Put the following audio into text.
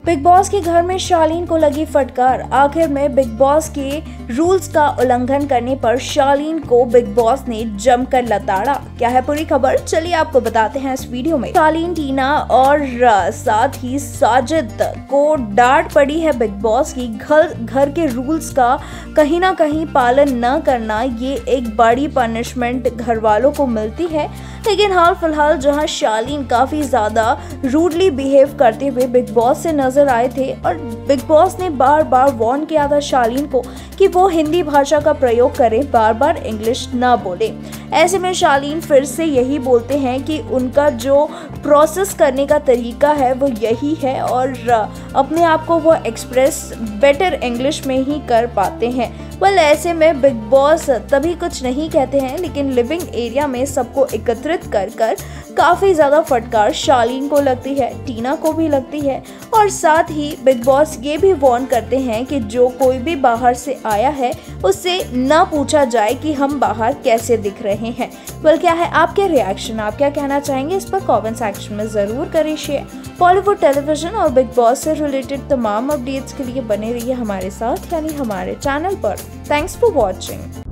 Big boss के घर में शालीन को लगी फटकार। आखिर में बिग बॉस के रूल्स का उल्लंघन करने पर शालीन को बिग बॉस ने जमकर लताड़ा। क्या है पूरी खबर, चलिए आपको बताते हैं इस वीडियो में। शालीन, टीना और साथ ही साजिद को डांट पड़ी है बिग बॉस की। घर के रूल्स का कहीं ना कहीं पालन न करना, ये एक बड़ी पनिशमेंट घर वालों को मिलती है। लेकिन हाल फिलहाल जहां शालीन काफी ज्यादा रूडली बिहेव करते हुए बिग बॉस से नजर आए थे और बिग बॉस ने बार बार वार्न किया था शालीन को कि वो हिंदी भाषा का प्रयोग करे, बार बार इंग्लिश ना बोले। ऐसे में शालीन फिर से यही बोलते हैं कि उनका जो प्रोसेस करने का तरीका है वो यही है और अपने आप को वो एक्सप्रेस बेटर इंग्लिश में ही कर पाते हैं। ऐसे में बिग बॉस तभी कुछ नहीं कहते हैं, लेकिन लिविंग एरिया में सबको एकत्रित कर काफी ज्यादा फटकार शालीन को लगती है, टीना को भी लगती है और साथ ही बिग बॉस ये भी वार्न करते हैं कि जो कोई भी बाहर से आया है उससे ना पूछा जाए कि हम बाहर कैसे दिख रहे हैं। क्या है आपके रिएक्शन, आप क्या कहना चाहेंगे इस पर कमेंट सेक्शन में जरूर करें शेयर। बॉलीवुड, टेलीविजन और बिग बॉस से रिलेटेड तमाम अपडेट्स के लिए बने रहिए हमारे साथ, यानी हमारे चैनल पर। Thanks for watching.